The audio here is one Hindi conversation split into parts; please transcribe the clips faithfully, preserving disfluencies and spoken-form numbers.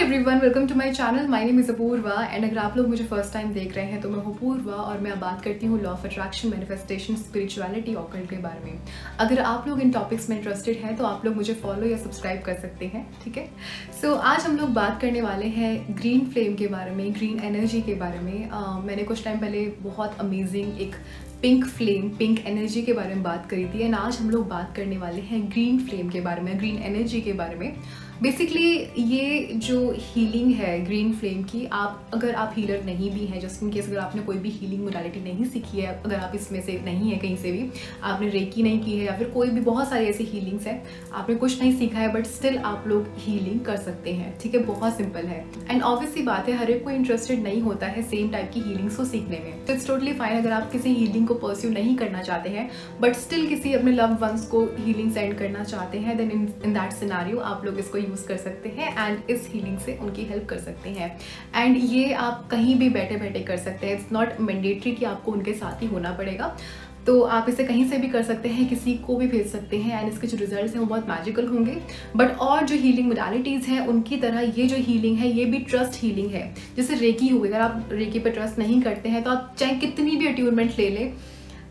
Everyone, welcome to my channel. My name is Apoorva and अगर आप लोग मुझे फर्स्ट टाइम देख रहे हैं तो मैं हूँ पूर्वा और मैं बात करती हूँ law of attraction, manifestation, spirituality, occult के बारे में। अगर आप लोग इन टॉपिक्स में इंटरेस्टेड हैं तो आप लोग मुझे फॉलो या सब्सक्राइब कर सकते हैं, ठीक है। सो so, आज हम लोग बात करने वाले हैं ग्रीन फ्लेम के बारे में, ग्रीन एनर्जी के बारे में। uh, मैंने कुछ टाइम पहले बहुत अमेजिंग एक पिंक फ्लेम, पिंक एनर्जी के बारे में बात करी थी एंड आज हम लोग बात करने वाले हैं ग्रीन फ्लेम के बारे में, ग्रीन एनर्जी के बारे में। बेसिकली ये जो हीलिंग है ग्रीन फ्लेम की, आप अगर आप हीलर नहीं भी हैं, जस्ट इन केस अगर आपने कोई भी हीलिंग मोडालिटी नहीं सीखी है, अगर आप इसमें से नहीं है, कहीं से भी आपने रेकी नहीं की है या फिर कोई भी बहुत सारी ऐसी हीलिंग्स हैं, आपने कुछ नहीं सीखा है बट स्टिल आप लोग हीलिंग कर सकते हैं, ठीक है। बहुत सिंपल है एंड ऑब्वियसली बात है, हर एक कोई इंटरेस्टेड नहीं होता है सेम टाइप की हीलिंग्स को सीखने में। तो इट्स टोटली फाइन अगर आप किसी हीलिंग को परस्यू नहीं करना चाहते हैं बट स्टिल किसी अपने लव्ड वंस को हीलिंग सेंड करना चाहते हैं, देन इन दैट सिनेरियो आप लोग इसको यूज कर सकते हैं एंड इस हीलिंग से उनकी हेल्प कर सकते हैं। एंड ये आप कहीं भी बैठे बैठे कर सकते हैं, इट्स नॉट मैंडेटरी कि आपको उनके साथ ही होना पड़ेगा। तो आप इसे कहीं से भी कर सकते हैं, किसी को भी भेज सकते हैं एंड इसके जो रिजल्ट्स हैं वो बहुत मैजिकल होंगे। बट और जो हीलिंग मोडालिटीज़ हैं उनकी तरह ये जो हीलिंग है ये भी ट्रस्ट हीलिंग है। जैसे रेकी हो गई, अगर आप रेकी पर ट्रस्ट नहीं करते हैं तो आप चाहे कितनी भी अट्यूनमेंट ले लें,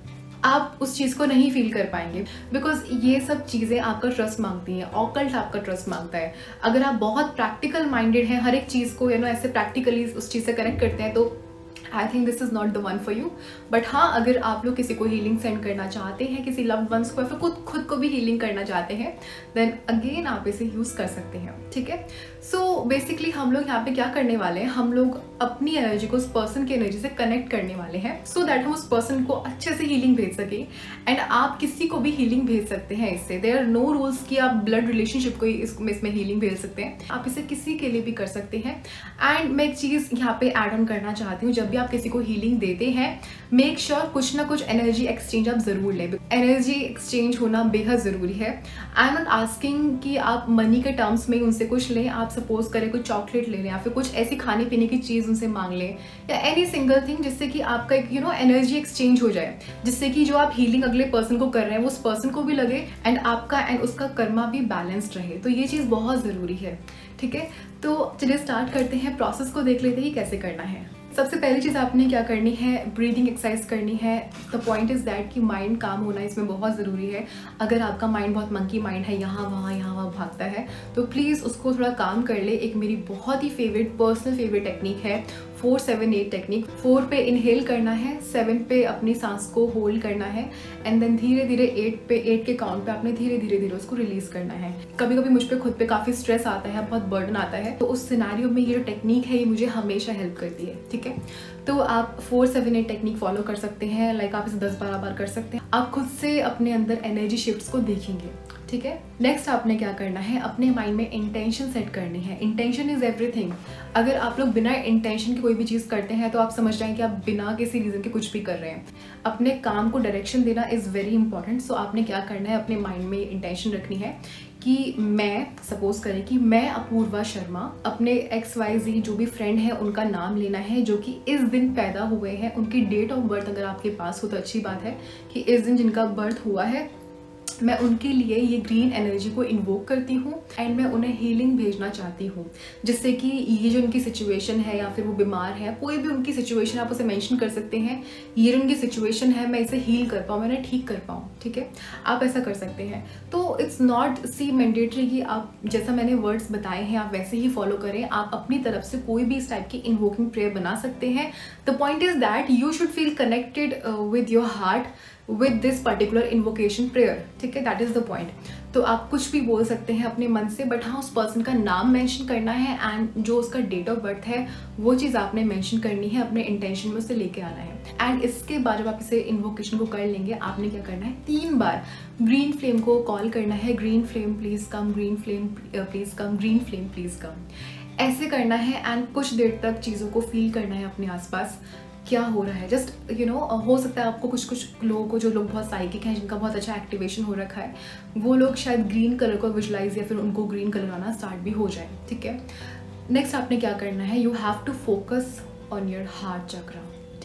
आप उस चीज़ को नहीं फील कर पाएंगे बिकॉज ये सब चीज़ें आपका ट्रस्ट मांगती हैं, ऑकल्ट आपका ट्रस्ट मांगता है। अगर आप बहुत प्रैक्टिकल माइंडेड हैं, हर एक चीज़ को यू नो ऐसे प्रैक्टिकली उस चीज़ से कनेक्ट करते हैं, तो I think this is not the one for you. But हाँ, अगर आप लोग किसी को हीलिंग सेंड करना चाहते हैं, किसी लव्ड वंस को या फिर खुद खुद को भी हीलिंग करना चाहते हैं, देन अगेन आप इसे यूज़ कर सकते हैं, ठीक है। सो बेसिकली हम लोग यहाँ पे क्या करने वाले हैं, हम लोग अपनी एनर्जी को उस पर्सन की एनर्जी से कनेक्ट करने वाले हैं सो so दैट हम उस पर्सन को अच्छे से हीलिंग भेज सकें। एंड आप किसी को भी हीलिंग भेज सकते हैं इससे, देयर आर नो रूल्स कि आप ब्लड रिलेशनशिप को इसमें इसमें हीलिंग भेज सकते हैं, आप इसे किसी के लिए भी कर सकते हैं। एंड मैं एक चीज़ यहाँ पे ऐड ऑन करना चाहती हूँ, जब भी आप किसी को हीलिंग देते हैं मेक श्योर sure कुछ ना कुछ एनर्जी एक्सचेंज आप ज़रूर लें। एनर्जी एक्सचेंज होना बेहद ज़रूरी है। आई एम नॉट आस्किंग कि आप मनी के टर्म्स में उनसे कुछ लें, आप सपोज करें कुछ चॉकलेट ले लें या फिर कुछ ऐसी खाने पीने की चीज़ उनसे मांग लें या एनी सिंगल थिंग जिससे कि आपका एक यू नो एनर्जी एक्सचेंज हो जाए, जिससे कि जो आप हीलिंग अगले पर्सन को कर रहे हैं वो उस पर्सन को भी लगे एंड आपका एंड उसका कर्मा भी बैलेंस्ड रहे। तो ये चीज़ बहुत ज़रूरी है, ठीक है। तो चलिए स्टार्ट करते हैं, प्रोसेस को देख लेते हैं कैसे करना है। सबसे पहली चीज़ आपने क्या करनी है, ब्रीदिंग एक्सरसाइज करनी है। द पॉइंट इज़ दैट कि माइंड काम होना इसमें बहुत ज़रूरी है। अगर आपका माइंड बहुत मंकी माइंड है, यहाँ वहाँ यहाँ वहाँ भागता है, तो प्लीज़ उसको थोड़ा काम कर ले। एक मेरी बहुत ही फेवरेट पर्सनल फेवरेट टेक्निक है four seven eight technique. Four पे इनहेल करना है, सेवन पे अपनी सांस को होल्ड करना है एंड देन धीरे धीरे एट पे एट के काउंट पे आपने धीरे धीरे धीरे उसको रिलीज करना है। कभी कभी मुझ पे खुद पे काफ़ी स्ट्रेस आता है, बहुत बर्डन आता है, तो उस सिनेरियो में ये जो टेक्निक है ये मुझे हमेशा हेल्प करती है, ठीक है। तो आप four seven eight technique follow कर सकते हैं, लाइक आप इसे दस बारह बार कर सकते हैं। आप खुद से अपने अंदर एनर्जी शिफ्ट्स को देखेंगे, ठीक है। नेक्स्ट आपने क्या करना है, अपने माइंड में इंटेंशन सेट करनी है। Intention is everything. अगर आप लोग बिना इंटेंशन की कोई भी चीज़ करते हैं तो आप समझ जाएं कि आप बिना किसी रीज़न के कुछ भी कर रहे हैं। अपने काम को डायरेक्शन देना इज़ वेरी इंपॉर्टेंट। सो आपने क्या करना है, अपने माइंड में इंटेंशन रखनी है कि मैं सपोज करें कि मैं अपूर्वा शर्मा, अपने एक्स वाई जी जो भी फ्रेंड है उनका नाम लेना है जो कि इस दिन पैदा हुए हैं। उनकी डेट ऑफ बर्थ अगर आपके पास हो तो अच्छी बात है कि इस दिन जिनका बर्थ हुआ है, मैं उनके लिए ये ग्रीन एनर्जी को इन्वोक करती हूँ एंड मैं उन्हें हीलिंग भेजना चाहती हूँ, जिससे कि ये जो उनकी सिचुएशन है या फिर वो बीमार है, कोई भी उनकी सिचुएशन आप उसे मेंशन कर सकते हैं, ये जो उनकी सिचुएशन है मैं इसे हील कर पाऊँ, मैं उन्हें ठीक कर पाऊँ, ठीक है। आप ऐसा कर सकते हैं। तो इट्स नॉट सी मैंडेटरी कि आप जैसा मैंने वर्ड्स बताए हैं आप वैसे ही फॉलो करें। आप अपनी तरफ से कोई भी इस टाइप की इन्वोकिंग प्रेयर बना सकते हैं। The point is that you should feel connected with your heart with this particular invocation prayer, ठीक है। That is the point. तो आप कुछ भी बोल सकते हैं अपने मन से, बट हाँ उस पर्सन का नाम मेंशन करना है एंड जो उसका डेट ऑफ बर्थ है वो चीज़ आपने मेंशन करनी है, अपने इंटेंशन में उसे लेके आना है। एंड इसके बाद जब आप इसे इन्वोकेशन को कर लेंगे, आपने क्या करना है, तीन बार ग्रीन फ्लेम को कॉल करना है, green flame please come, green flame please come, green flame please come, ऐसे करना है। एंड कुछ देर तक चीज़ों को फील करना है अपने आसपास क्या हो रहा है। जस्ट यू नो हो सकता है आपको कुछ कुछ लोगों को, जो लोग बहुत साइकिक हैं, जिनका बहुत अच्छा एक्टिवेशन हो रखा है, वो लोग शायद ग्रीन कलर को विजुलाइज या फिर उनको ग्रीन कलर आना स्टार्ट भी हो जाए, ठीक है। नेक्स्ट आपने क्या करना है, you have to focus on your heart chakra,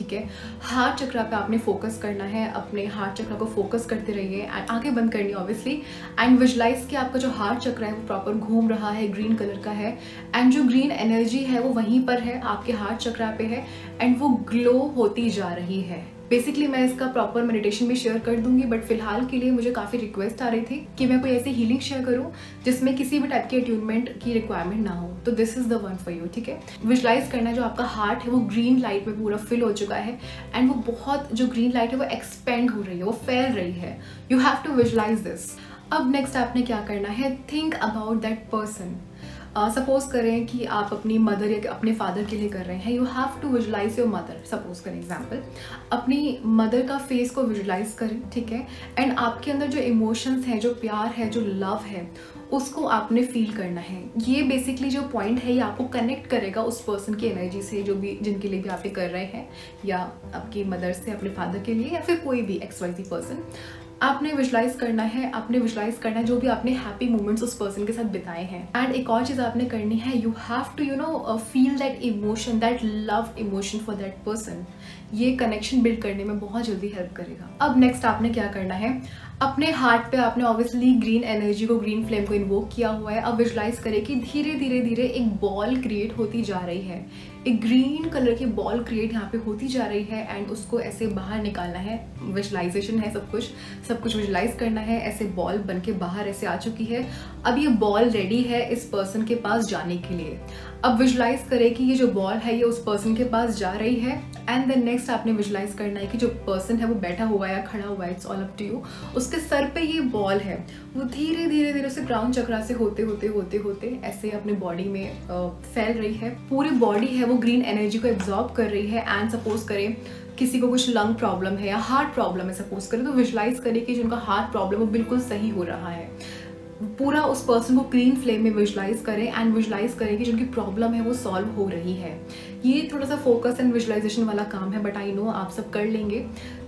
ठीक है। हार्ट चक्रा पे आपने फोकस करना है, अपने हार्ट चक्रा को फोकस करते रहिए एंड आंखें बंद करनी ऑब्वियसली, एंड विजुलाइज कि आपका जो हार्ट चक्रा है वो प्रॉपर घूम रहा है, ग्रीन कलर का है, एंड जो ग्रीन एनर्जी है वो वहीं पर है, आपके हार्ट चक्रा पे है, एंड वो ग्लो होती जा रही है। बेसिकली मैं इसका प्रॉपर मेडिटेशन भी शेयर कर दूंगी, बट फिलहाल के लिए मुझे काफ़ी रिक्वेस्ट आ रही थी कि मैं कोई ऐसी हीलिंग शेयर करूं जिसमें किसी भी टाइप के अट्यूनमेंट की रिक्वायरमेंट ना हो, तो this is the one for you, ठीक है। विजुलाइज करना जो आपका हार्ट है वो ग्रीन लाइट में पूरा फिल हो चुका है, एंड वो बहुत जो ग्रीन लाइट है वो एक्सपेंड हो रही है, वो फैल रही है। You have to visualise this. अब नेक्स्ट आपने क्या करना है, think about that person. Suppose uh, करें कि आप अपनी मदर या अपने फादर के लिए कर रहे हैं, you have to visualise your mother. Suppose करें एग्जाम्पल, अपनी मदर का फेस को विजुलाइज करें, ठीक है, एंड आपके अंदर जो इमोशंस हैं, जो प्यार है, जो लव है, उसको आपने फील करना है। ये बेसिकली जो पॉइंट है ये आपको कनेक्ट करेगा उस पर्सन की एनर्जी से, जो भी जिनके लिए भी आप ये कर रहे हैं, या आपकी मदर से अपने फादर के लिए, या फिर कोई भी एक्स वाई ज़ेड पर्सन। आपने विजुलाइज करना है, आपने विजुलाइज करना है जो भी आपने हैप्पी मोमेंट्स उस पर्सन के साथ बिताए हैं। एंड एक और चीज़ आपने करनी है, you have to you know feel that emotion, that love emotion for that person. ये कनेक्शन बिल्ड करने में बहुत जल्दी हेल्प करेगा। अब नेक्स्ट आपने क्या करना है, अपने हार्ट पे आपने ऑब्वियसली ग्रीन एनर्जी को, ग्रीन फ्लेम को इन्वोक किया हुआ है। अब विजुलाइज करें कि धीरे धीरे धीरे एक बॉल क्रिएट होती जा रही है, एक ग्रीन कलर की बॉल क्रिएट यहाँ पे होती जा रही है, एंड उसको ऐसे बाहर निकालना है। विजुलाइजेशन है, सब कुछ सब कुछ विजुलाइज करना है। ऐसे बॉल बन के बाहर ऐसे आ चुकी है। अब ये बॉल रेडी है इस पर्सन के पास जाने के लिए। अब विजुलाइज करें कि ये जो बॉल है ये उस पर्सन के पास जा रही है, एंड देन नेक्स्ट आपने विजुलाइज करना है कि जो पर्सन है वो बैठा हुआ है या खड़ा हुआ है, it's all up to you, उसके सर पे ये बॉल है, वो धीरे धीरे धीरे उसे क्राउन चक्रा से होते होते होते होते ऐसे अपने बॉडी में आ, फैल रही है। पूरी बॉडी है वो ग्रीन एनर्जी को एब्जॉर्ब कर रही है। एंड सपोज करें किसी को कुछ लंग प्रॉब्लम है या हार्ट प्रॉब्लम है, सपोज करें, तो विजुलाइज करें कि जिनका हार्ट प्रॉब्लम वो बिल्कुल सही हो रहा है। पूरा उस पर्सन को ग्रीन फ्लेम में विजुलाइज करें, एंड विजुलाइज करें कि जिनकी प्रॉब्लम है वो सॉल्व हो रही है। ये थोड़ा सा फोकस एंड विजुलाइजेशन वाला काम है, बट आई नो आप सब कर लेंगे।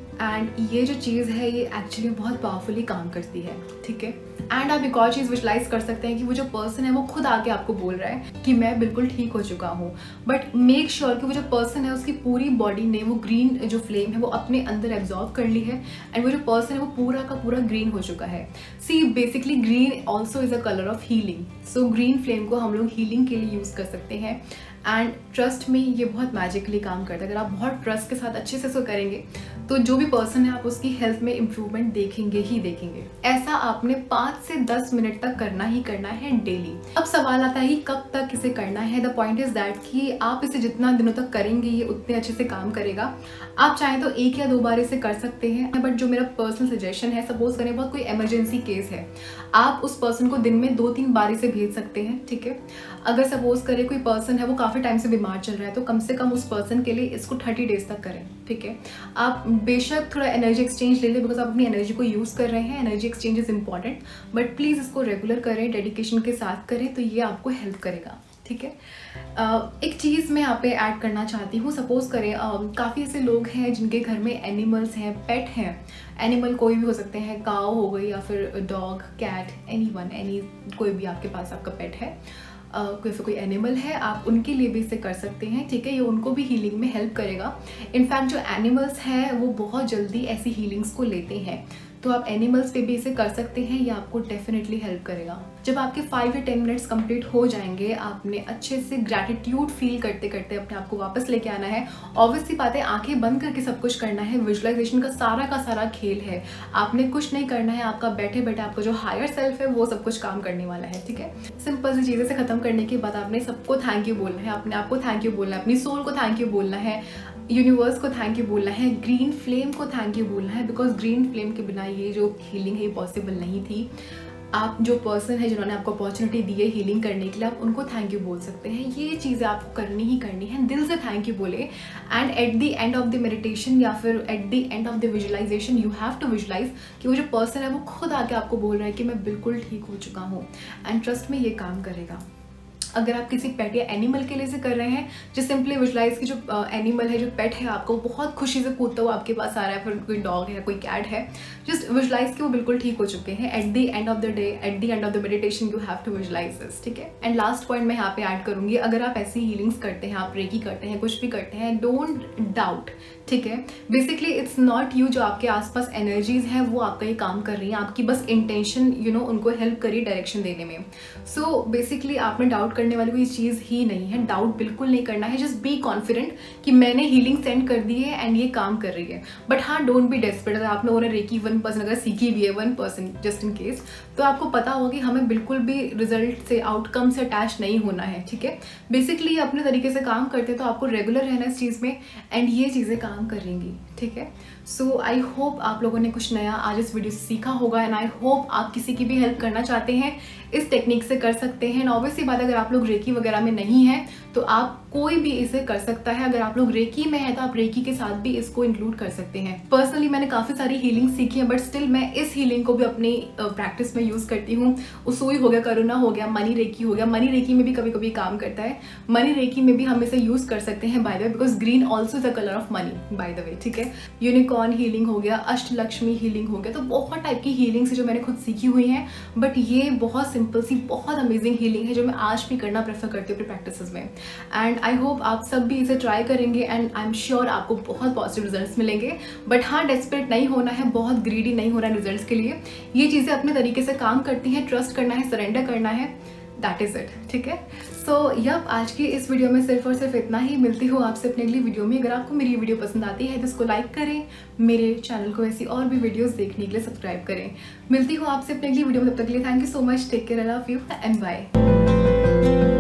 एंड ये जो चीज़ है ये एक्चुअली बहुत पावरफुली काम करती है, ठीक है। एंड आप एक और चीज़ विजुलाइज कर सकते हैं कि वो जो पर्सन है वो खुद आके आपको बोल रहा है कि मैं बिल्कुल ठीक हो चुका हूँ, बट मेक श्योर कि वो जो पर्सन है उसकी पूरी बॉडी ने वो ग्रीन जो फ्लेम है वो अपने अंदर एब्जॉर्ब कर ली है, एंड वो जो पर्सन है वो पूरा का पूरा ग्रीन हो चुका है। See basically green also is a colour of healing, so green flame को हम लोग हीलिंग के लिए यूज़ कर सकते हैं। एंड ट्रस्ट में ये बहुत मैजिकली काम करता है। अगर आप बहुत ट्रस्ट के साथ अच्छे से इसको करेंगे तो जो भी पर्सन है आप उसकी हेल्थ में इम्प्रूवमेंट देखेंगे ही देखेंगे। ऐसा आपने पाँच से दस मिनट तक करना ही करना है डेली। अब सवाल आता है कब तक इसे करना है। द पॉइंट इज दैट कि आप इसे जितना दिनों तक करेंगे ये उतने अच्छे से काम करेगा। आप चाहें तो एक या दो बार इसे कर सकते हैं, बट जो मेरा पर्सनल सजेशन है, सपोज करें बहुत कोई इमरजेंसी केस है, आप उस पर्सन को दिन में दो तीन बार इसे भेज सकते हैं, ठीक है। अगर सपोज करें कोई पर्सन है वो काफ़ी टाइम से बीमार चल रहा है, तो कम से कम उस पर्सन के लिए इसको थर्टी डेज तक करें, ठीक है। आप बेशक थोड़ा एनर्जी एक्सचेंज ले लें, बिकॉज आप अपनी एनर्जी को यूज़ कर रहे हैं, energy exchange is important, but please इसको रेगुलर करें, डेडिकेशन के साथ करें, तो ये आपको हेल्प करेगा, ठीक है। uh, एक चीज़ मैं यहाँ पे ऐड करना चाहती हूँ। सपोज करें uh, काफ़ी ऐसे लोग हैं जिनके घर में एनिमल्स हैं, पेट हैं। एनिमल कोई भी हो सकते हैं, काऊ हो गई या फिर dog, cat, any one, any कोई भी आपके पास आपका पेट है, uh, कोई फिर कोई एनिमल है, आप उनके लिए भी इसे कर सकते हैं, ठीक है। ये उनको भी हीलिंग में हेल्प करेगा। इनफैक्ट जो एनिमल्स हैं वो बहुत जल्दी ऐसी हीलिंग्स को लेते हैं, तो आप एनिमल्स पे भी इसे कर सकते हैं, ये आपको डेफिनेटली हेल्प करेगा। जब आपके फाइव या टेन मिनट्स कंप्लीट हो जाएंगे, आपने अच्छे से ग्रैटिट्यूड फील करते करते अपने आप को वापस लेके आना है। ऑब्वियसली बात है, आंखें बंद करके सब कुछ करना है। विजुअलाइजेशन का सारा का सारा खेल है, आपने कुछ नहीं करना है, आपका बैठे बैठे आपका जो हायर सेल्फ है वो सब कुछ काम करने वाला है, ठीक है। सिंपल सी चीज़ें से खत्म करने के बाद आपने सबको थैंक यू बोलना है, अपने आप को थैंक यू बोलना है, अपनी सोल को थैंक यू बोलना है, यूनिवर्स को थैंक यू बोलना है, ग्रीन फ्लेम को थैंक यू बोलना है, बिकॉज ग्रीन फ्लेम के बिना ये जो हीलिंग है ये पॉसिबल नहीं थी। आप जो पर्सन है जिन्होंने आपको अपॉर्चुनिटी दी है हीलिंग करने के लिए, आप उनको थैंक यू बोल सकते हैं। ये चीज़ें आपको करनी ही करनी है, दिल से थैंक यू बोले। And at the end of the meditation या फिर at the end of the visualisation you have to visualise कि वो जो पर्सन है वो खुद आके आपको बोल रहा है कि मैं बिल्कुल ठीक हो चुका हूँ। एंड ट्रस्ट में ये काम करेगा। अगर आप किसी पेट या एनिमल के लिए से कर रहे हैं, जस्ट सिंपली विजुअलाइज कि जो एनिमल है, जो पेट है, आपको बहुत खुशी से कूदता हुआ आपके पास आ रहा है, फिर कोई डॉग है, कोई कैट है, जस्ट विजुअलाइज कि वो बिल्कुल ठीक हो चुके हैं। At the end of the day, at the end of the meditation you have to visualise this, ठीक है। एंड लास्ट पॉइंट मैं यहाँ पे ऐड करूंगी, अगर आप ऐसी हीलिंग्स करते हैं, आप रेकी करते हैं, कुछ भी करते हैं, डोंट डाउट ठीक है। बेसिकली इट्स नॉट यू, जो आपके आसपास एनर्जीज हैं वो आपका ये काम कर रही हैं, आपकी बस इंटेंशन यू नो उनको हेल्प करिए डायरेक्शन देने में। सो so, बेसिकली आप में डाउट करने वाली कोई चीज़ ही नहीं है, डाउट बिल्कुल नहीं करना है। जस्ट बी कॉन्फिडेंट कि मैंने हीलिंग सेंड कर दी है एंड ये काम कर रही है। बट हाँ, डोंट बी डेस्परेट। अगर आप लोगों ने रेकी वन पर्सन अगर सीखी भी है, one person just in case, तो आपको पता होगा कि हमें बिल्कुल भी रिजल्ट से, आउटकम से अटैच नहीं होना है। ठीक है। बेसिकली अपने तरीके से काम करते हैं तो आपको रेगुलर रहना इस चीज़ में एंड ये चीज़ें काम कर रहेंगी। ठीक है। सो आई होप आप लोगों ने कुछ नया आज इस वीडियो से सीखा होगा एंड आई होप आप किसी की भी हेल्प करना चाहते हैं इस टेक्निक से कर सकते हैं। ऑब्वियसली बात, अगर आप लोग रेकी वगैरह में नहीं हैं तो आप कोई भी इसे कर सकता है। अगर आप लोग रेकी में हैं तो आप रेकी के साथ भी इसको इंक्लूड कर सकते हैं। पर्सनली मैंने काफ़ी सारी हीलिंग सीखी है, बट स्टिल मैं इस हीलिंग को भी अपनी प्रैक्टिस में यूज़ करती हूँ। उसुई हो गया, करुणा हो गया, मनी रेकी हो गया। मनी रेकी में भी कभी कभी काम करता है। मनी रेकी में भी हम इसे यूज़ कर सकते हैं by the way, because green also is the colour of money by the way. ठीक है। यूनिकॉर्न हीलिंग हो गया, अष्टलक्ष्मी हीलिंग हो गया। तो बहुत टाइप की हीलिंग्स है जो मैंने खुद सीखी हुई हैं, बट ये बहुत सिंपल सी बहुत अमेजिंग हीलिंग है जो मैं आज भी करना प्रेफर करती हूँ अपनी प्रैक्टिसेस में। एंड आई होप आप सब भी इसे ट्राई करेंगे एंड आई एम श्योर आपको बहुत पॉजिटिव रिजल्ट्स मिलेंगे। बट हाँ, डेस्परेट नहीं होना है, बहुत ग्रीडी नहीं होना है रिजल्ट्स के लिए। ये चीज़ें अपने तरीके से काम करती हैं, ट्रस्ट करना है, सरेंडर करना है, दैट इज़ इट। ठीक है। सो यप, आज की इस वीडियो में सिर्फ और सिर्फ इतना ही। मिलती हूँ आपसे अपनी अगली वीडियो में। अगर आपको मेरी वीडियो पसंद आती है तो इसको लाइक करें, मेरे चैनल को ऐसी और भी वीडियोस देखने के लिए सब्सक्राइब करें। मिलती हूँ आपसे अपनी अगली वीडियो में, तब तक के लिए thank you so much, take care, I love you and bye.